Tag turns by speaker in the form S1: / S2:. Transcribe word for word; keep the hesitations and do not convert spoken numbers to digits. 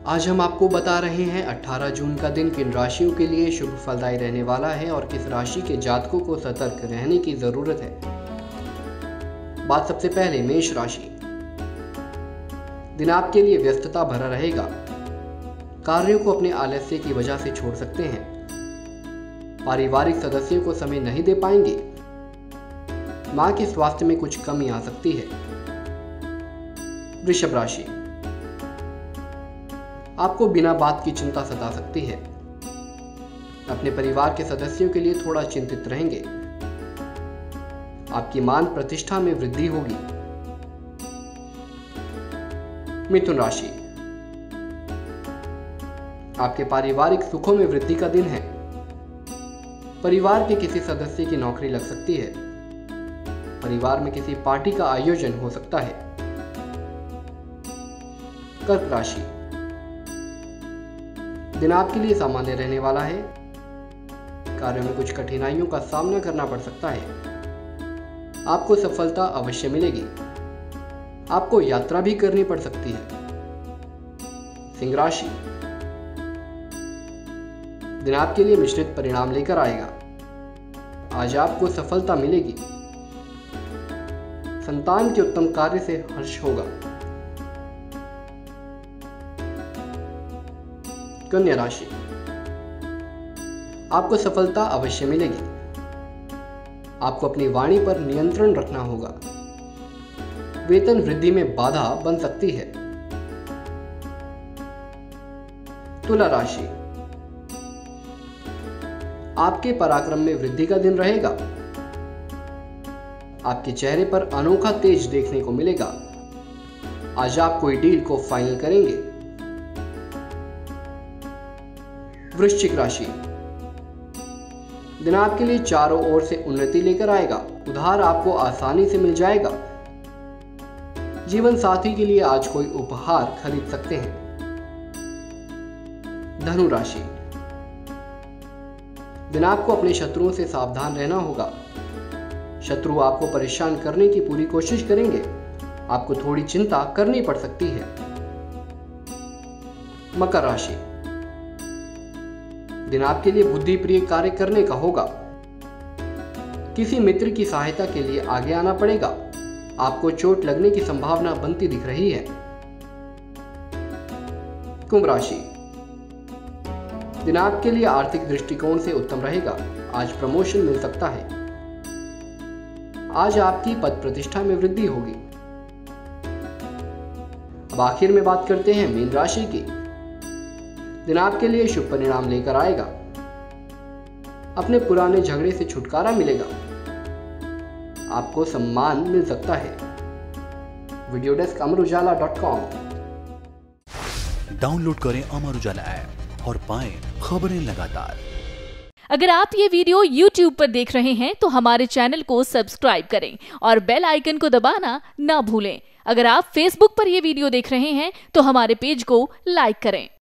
S1: आज हम आपको बता रहे हैं अठारह जून का दिन किन राशियों के लिए शुभ फलदायी रहने वाला है और किस राशि के जातकों को सतर्क रहने की जरूरत है। बात सबसे पहले मेष राशि। दिन आपके लिए व्यस्तता भरा रहेगा। कार्यों को अपने आलस्य की वजह से छोड़ सकते हैं। पारिवारिक सदस्यों को समय नहीं दे पाएंगे। मां के स्वास्थ्य में कुछ कमी आ सकती है। वृषभ राशि। आपको बिना बात की चिंता सता सकती है। अपने परिवार के सदस्यों के लिए थोड़ा चिंतित रहेंगे। आपकी मान प्रतिष्ठा में वृद्धि होगी। मिथुन राशि। आपके पारिवारिक सुखों में वृद्धि का दिन है। परिवार के किसी सदस्य की नौकरी लग सकती है। परिवार में किसी पार्टी का आयोजन हो सकता है। कर्क राशि। दिन आपके लिए सामान्य रहने वाला है। कार्यों में कुछ कठिनाइयों का सामना करना पड़ सकता है। आपको सफलता अवश्य मिलेगी। आपको यात्रा भी करनी पड़ सकती है। सिंह राशि। दिन आपके लिए मिश्रित परिणाम लेकर आएगा। आज आपको सफलता मिलेगी। संतान के उत्तम कार्य से हर्ष होगा। कन्या राशि। आपको सफलता अवश्य मिलेगी। आपको अपनी वाणी पर नियंत्रण रखना होगा। वेतन वृद्धि में बाधा बन सकती है। तुला राशि। आपके पराक्रम में वृद्धि का दिन रहेगा। आपके चेहरे पर अनोखा तेज देखने को मिलेगा। आज आप कोई डील को फाइनल करेंगे। वृश्चिक राशि। दिन आपके लिए चारों ओर से उन्नति लेकर आएगा। उधार आपको आसानी से मिल जाएगा। जीवन साथी के लिए आज कोई उपहार खरीद सकते हैं। धनु राशि। दिन आपको अपने शत्रुओं से सावधान रहना होगा। शत्रु आपको परेशान करने की पूरी कोशिश करेंगे। आपको थोड़ी चिंता करनी पड़ सकती है। मकर राशि। दिन आपके लिए बुद्धिप्रिय कार्य करने का होगा। किसी मित्र की सहायता के लिए आगे आना पड़ेगा। आपको चोट लगने की संभावना बनती दिख रही है। कुंभ राशि। दिन आपके लिए आर्थिक दृष्टिकोण से उत्तम रहेगा। आज प्रमोशन मिल सकता है। आज आपकी पद प्रतिष्ठा में वृद्धि होगी। अब आखिर में बात करते हैं मीन राशि की। दिन आपके लिए शुभ परिणाम लेकर आएगा। अपने पुराने झगड़े से छुटकारा मिलेगा। आपको सम्मान मिल सकता है। Video desk Amar Ujala dot com.
S2: Download करें अमर उजाला ऐप और पाएं खबरें लगातार।
S3: अगर आप ये वीडियो यूट्यूब पर देख रहे हैं तो हमारे चैनल को सब्सक्राइब करें और बेल आइकन को दबाना ना भूलें। अगर आप फेसबुक पर यह वीडियो देख रहे हैं तो हमारे पेज को लाइक करें।